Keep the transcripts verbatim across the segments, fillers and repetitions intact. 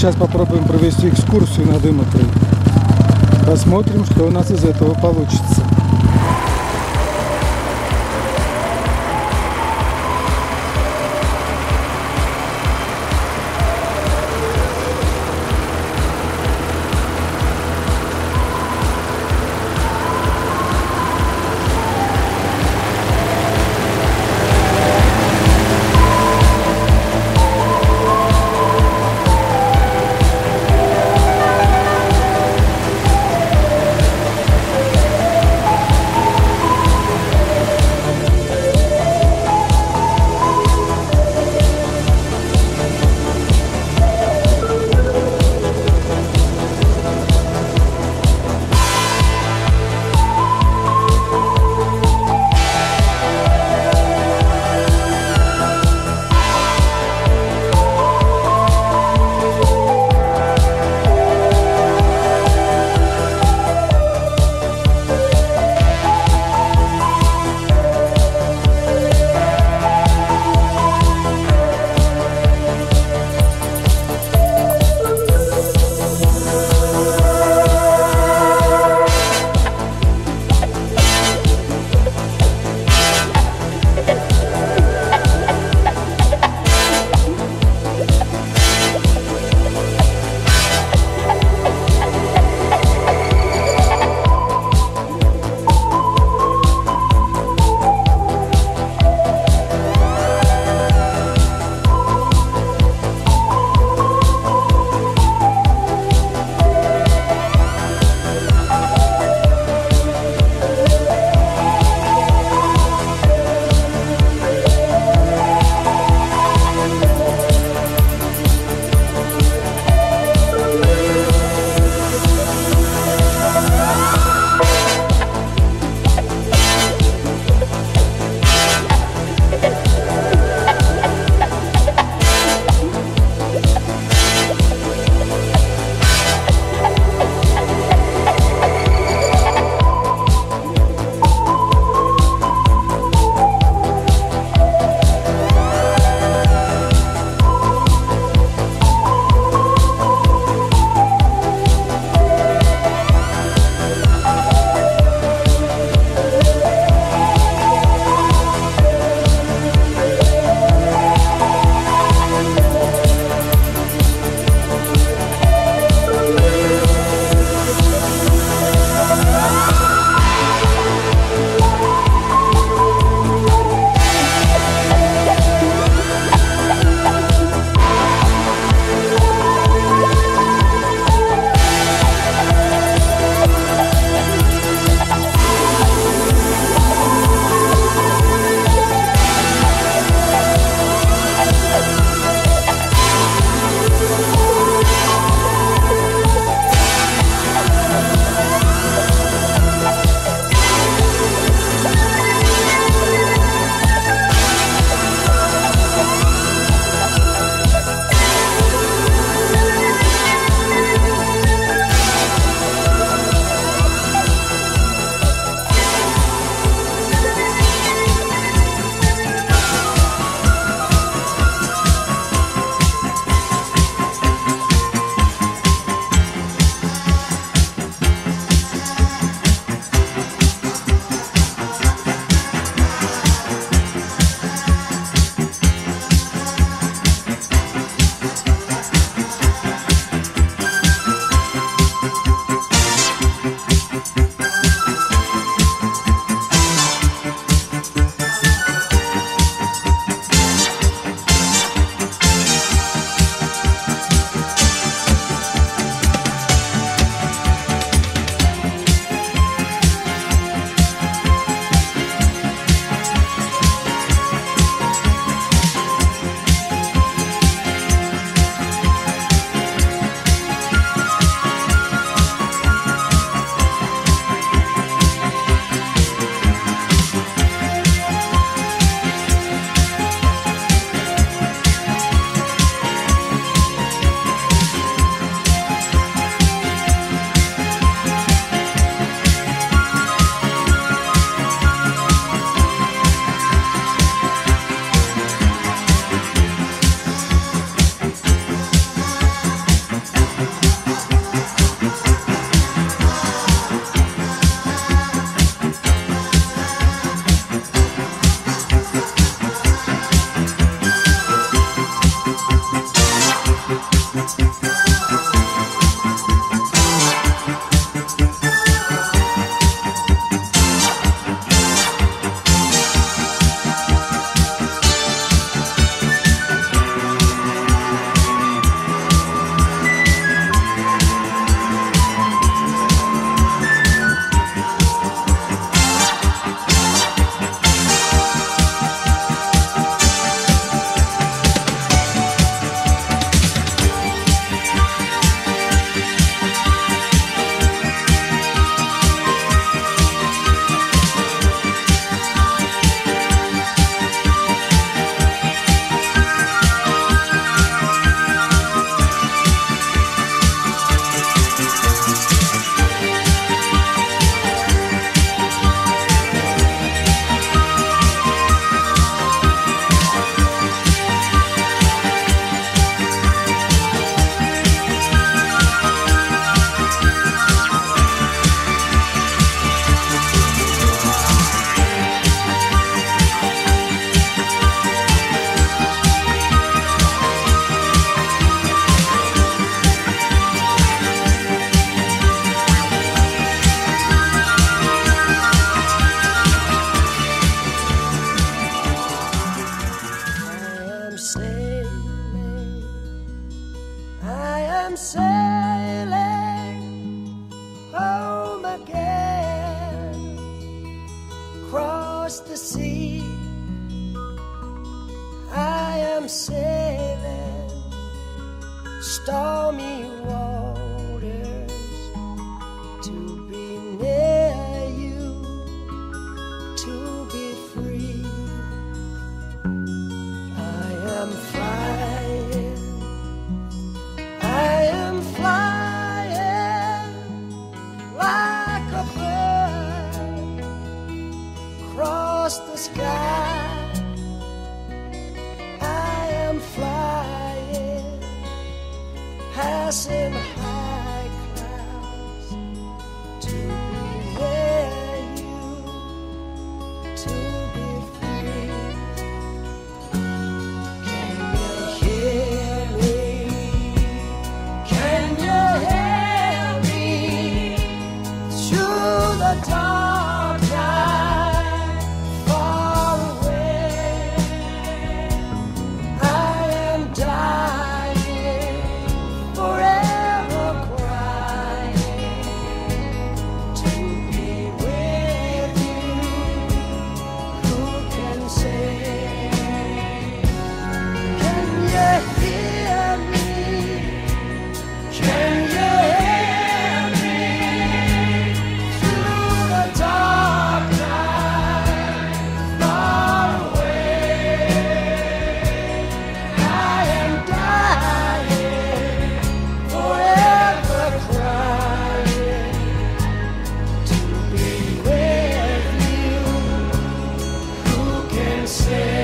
сейчас попробуем провести экскурсию на Дымытрой. Посмотрим, что у нас из этого получится. across the sea. I am sailing stormy waters to be near you, to be free. I am flying, I am flying like a bird across the sky. Flying, passing high clouds to be near you, to be free. Can you hear me? Can you hear me through the dark night far away? Dying, forever crying to be with you. Who can say? Can you hear me? Can you hear me through the dark night far away? I am dying, forever crying to be with you. Who can say?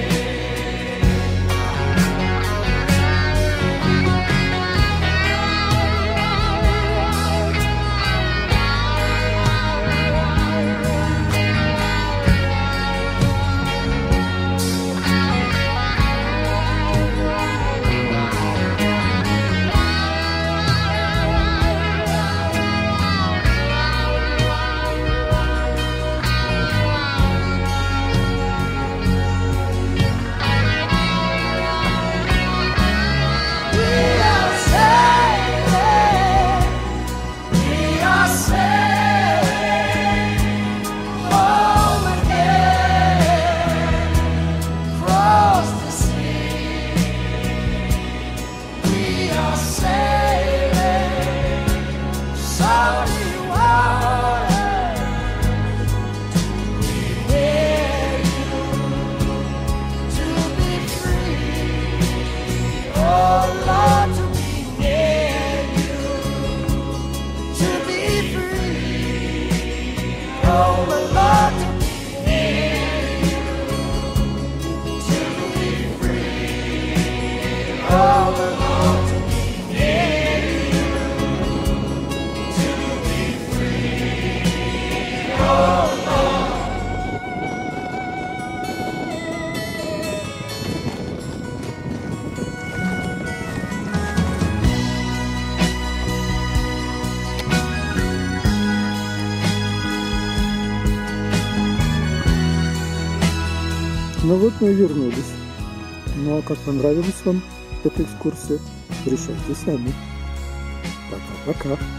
Ну вот мы и вернулись. Ну а как понравилась вам эта экскурсия? Решайте сами. Пока-пока.